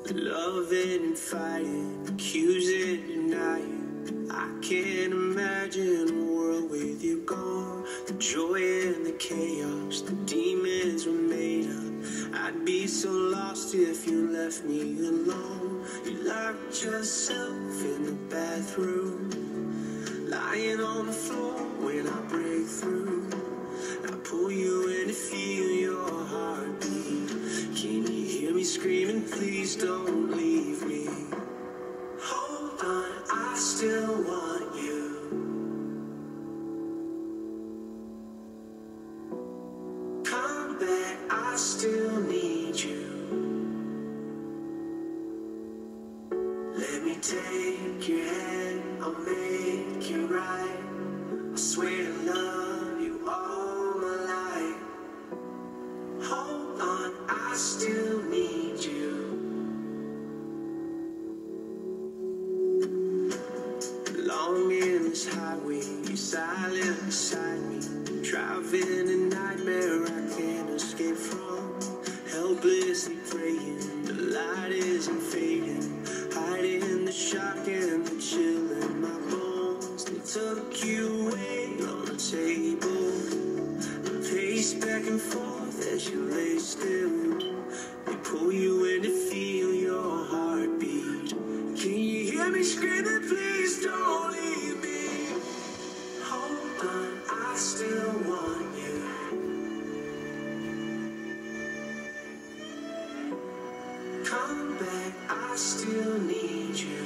Loving and fighting, accusing, denying. I can't imagine a world with you gone. The joy and the chaos, the demons were made up. I'd be so lost if you left me alone. You locked yourself in the bathroom, lying on the floor when I break through. I pull you in to feel your heartbeat. Can you hear me screaming, please don't leave me? Hold on, I still want you. Come back, I still need you. Let me take your hand, I'll make you right. I swear to love you all my life. Hold on, I still need you. Along in this highway, you're silent beside me. Driving a nightmare I can't escape from. Helplessly praying, the light isn't fading. Hiding the shock and the chill in my bones. They took you away on the table. I pace back and forth as you lay still. They pull you in to feel your heartbeat. Can you hear me screaming, please don't leave me? Hold on, I still want you. Come back, I still need you.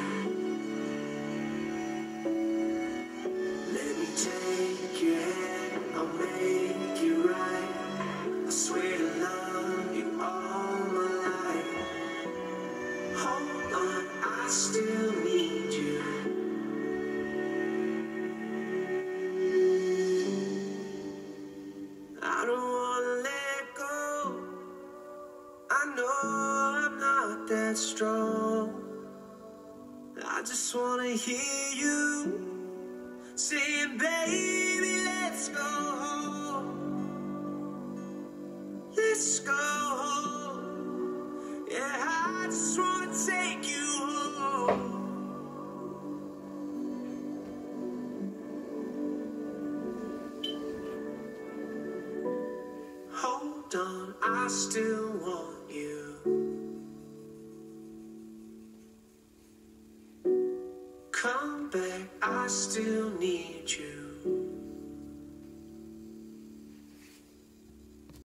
Let me take your hand, I'll make you right. I swear to love you all my life. Hold on, I still need you. I don't wanna let go. I know I'm not that strong. I just wanna hear you saying, baby, let's go home. Let's go home. Yeah, I just wanna take you home. Hold on, I still want you. Come back, I still need you.